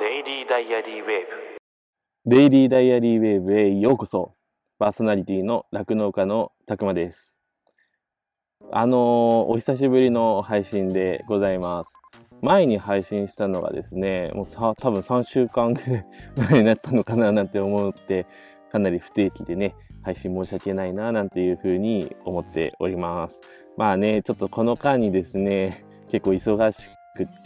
デイリーダイアリーウェーブ。 デイリーダイアリーウェーブへようこそ。パーソナリティの酪農家のたくまです。お久しぶりの配信でございます。前に配信したのがですね、もう多分3週間ぐらい前になったのかななんて思って、かなり不定期でね、配信申し訳ないななんていうふうに思っております。まあね、ちょっとこの間にですね、結構忙しくって、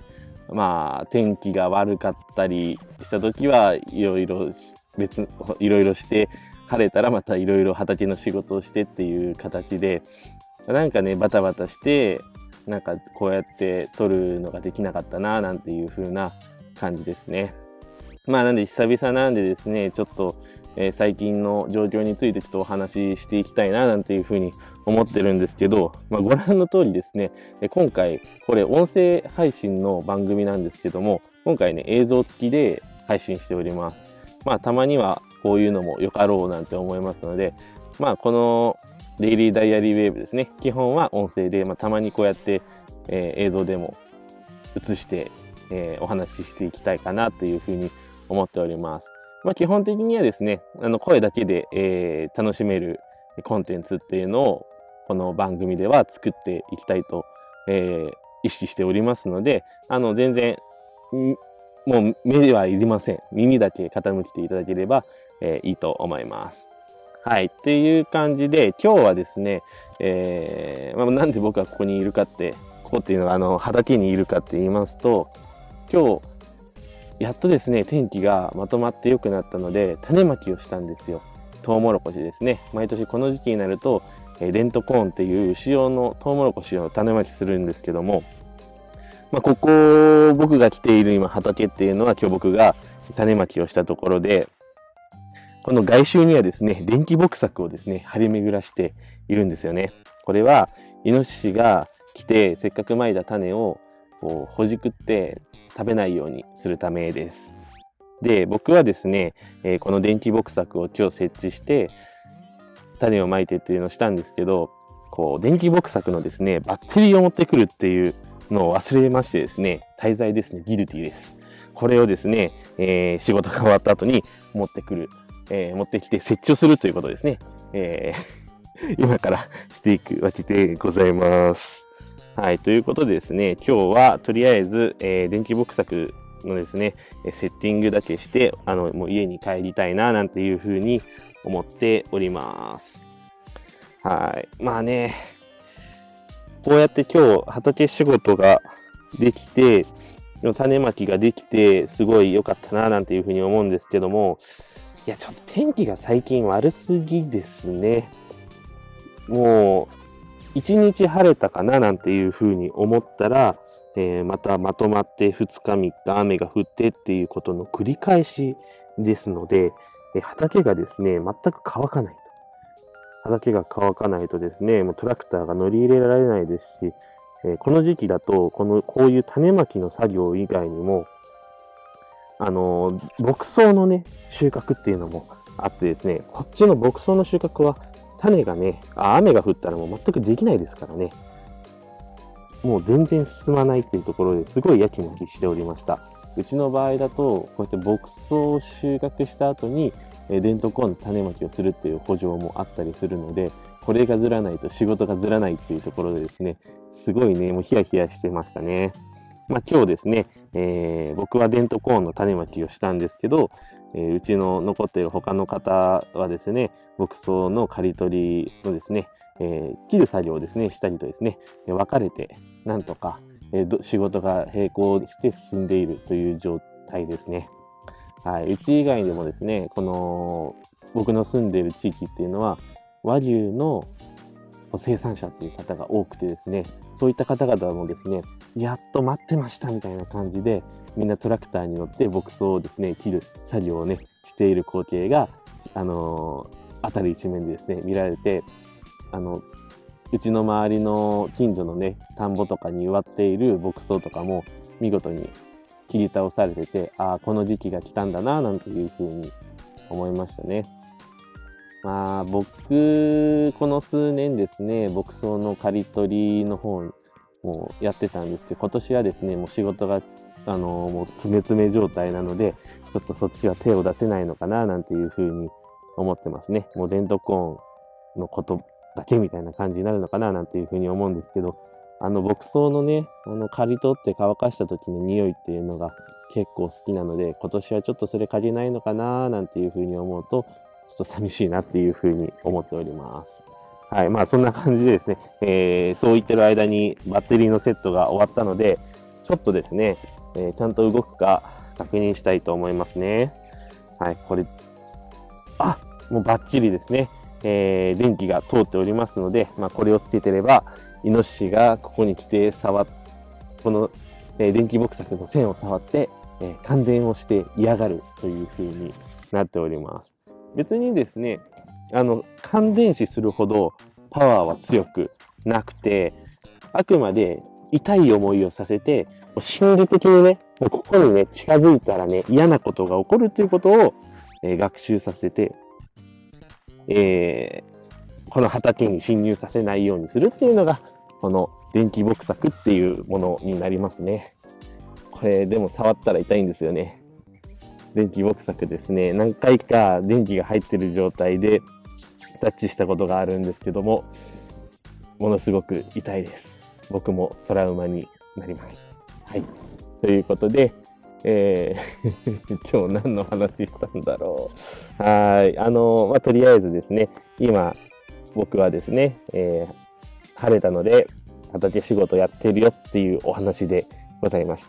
天気が悪かったりした時はいろいろして晴れたらまたいろいろ畑の仕事をしてっていう形でなんかねバタバタしてなんかこうやって撮るのができなかったななんていう風な感じですね。なんで久々なんでですねちょっと、最近の状況についてちょっとお話ししていきたいななんていう風に思ってるんですけど、ご覧の通りですね、今回これ音声配信の番組なんですけども、今回ね映像付きで配信しております。たまにはこういうのもよかろうなんて思いますので、このデイリーダイアリーウェーブですね、基本は音声で、たまにこうやって、映像でも映して、お話ししていきたいかなというふうに思っております。基本的にはですね、声だけで、楽しめるコンテンツっていうのをこの番組では作っていきたいと、意識しておりますので、全然もう目ではいりません。耳だけ傾けていただければ、いいと思います。はい。っていう感じで、今日はですね、なんで僕がここにいるかって、ここっていうのが畑にいるかって言いますと、今日、やっとですね、天気がまとまって良くなったので、種まきをしたんですよ。トウモロコシですね。毎年この時期になると、レントコーンっていう牛用のトウモロコシを種まきするんですけども、ここ僕が来ている今畑っていうのは今日僕が種まきをしたところで、この外周にはですね、電気牧作をですね、張り巡らしているんですよね。これはイノシシが来てせっかくまいた種をこうほじくって食べないようにするためです。で、僕はですね、この電気牧作を今日設置して種をまいてっていうのをしたんですけど、こう電気牧作のですね、バッテリーを持ってくるっていうのを忘れましてですね、滞在ですね、ギルティです。これをですね、仕事が終わった後に持ってきて設置をするということですね。今からしていくわけでございます。はい、ということでですね、今日はとりあえず、電気牧作のですね、セッティングだけして、もう家に帰りたいななんていうふうに思っております。はい。こうやって今日畑仕事ができて、種まきができて、すごい良かったななんていうふうに思うんですけども、いや、ちょっと天気が最近悪すぎですね。もう、1日晴れたかななんていうふうに思ったら、またまとまって2日3日雨が降ってっていうことの繰り返しですので、畑がですね、全く乾かないと。畑が乾かないとですね、もうトラクターが乗り入れられないですし、この時期だと、こういう種まきの作業以外にも、牧草のね、収穫っていうのもあってですね、こっちの牧草の収穫は、種がね、雨が降ったらもう全くできないですからね。もう全然進まないっていうところですごいやきもきしておりました。うちの場合だと、こうやって牧草を収穫した後に、レントコーンの種まきをするっていう補助もあったりするので、これがずらないと仕事がずらないっていうところでですね、すごいね、もうヒヤヒヤしてましたね。今日ですね、僕はデントコーンの種まきをしたんですけど、うちの残っている他の方はですね、牧草の刈り取りのですね、切る作業をですね、したりとですね、分かれて、なんとか、仕事が並行して進んでいるという状態ですね。はい。うち以外でもですね、僕の住んでいる地域っていうのは、和牛の生産者っていう方が多くてですね、そういった方々もですね、やっと待ってましたみたいな感じで、みんなトラクターに乗って牧草をですね、切る作業をね、している光景が、辺り一面でですね、見られて、うちの周りの近所のね、田んぼとかに植わっている牧草とかも、見事に切り倒されてて、この時期が来たんだな、なんていうふうに思いましたね。僕、この数年ですね、牧草の刈り取りの方もやってたんですけど、今年はですね、もう仕事がもう詰め詰め状態なので、ちょっとそっちは手を出せないのかな、なんていうふうに思ってますね。もうデントコーンのことだけみたいな感じになるのかな、なんていうふうに思うんですけど、牧草のね、刈り取って乾かした時の匂いっていうのが結構好きなので、今年はちょっとそれ嗅げないのかな、なんていうふうに思うと、ちょっと寂しいなっていうふうに思っております。はい。まあ、そんな感じでですね、そう言ってる間にバッテリーのセットが終わったので、ちょっとですね、ちゃんと動くか確認したいと思いますね。はい。これ、もうバッチリですね。電気が通っておりますので、まあ、これをつけてれば、イノシシがここに来てこの、電気木柵の線を触って、感電をして嫌がるという風になっております。別にですね、感電死するほどパワーは強くなくて、あくまで痛い思いをさせて、心理的にね、もうここにね、近づいたらね、嫌なことが起こるということを、学習させて、この畑に侵入させないようにするっていうのが、この電気木柵っていうものになりますね。これでも触ったら痛いんですよね。電気木柵ですね。何回か電気が入ってる状態でタッチしたことがあるんですけども、ものすごく痛いです。僕もトラウマになります。はい。ということで、今日何の話したんだろう。はい。とりあえずですね、今、僕はですね、晴れたので、畑仕事やってるよっていうお話でございました。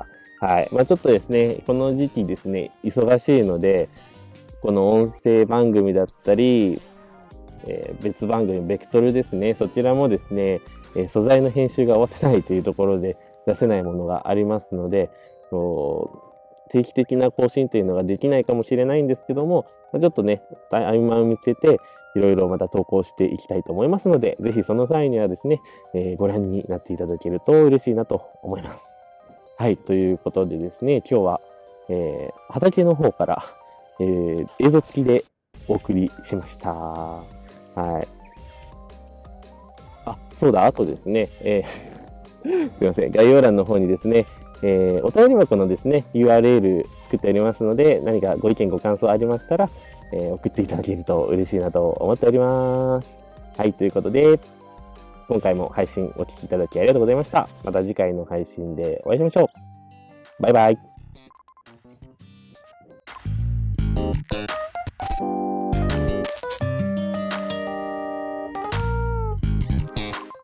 はい。ちょっとですね、この時期ですね、忙しいので、この音声番組だったり、別番組、ベクトルですね、そちらもですね、素材の編集が終わってないというところで出せないものがありますので、定期的な更新というのができないかもしれないんですけども、ちょっとね、合間を見つけて、いろいろまた投稿していきたいと思いますので、ぜひその際にはですね、ご覧になっていただけると嬉しいなと思います。はい、ということでですね、今日は、畑の方から、映像付きでお送りしました。はい。そうだ、あとですね、すいません、概要欄の方にですね、お便り箱のですね、URL 作っておりますので、何かご意見ご感想ありましたら、送っていただけると嬉しいなと思っております。はい、ということで、今回も配信お聞きいただきありがとうございました。また次回の配信でお会いしましょう。バイバイ。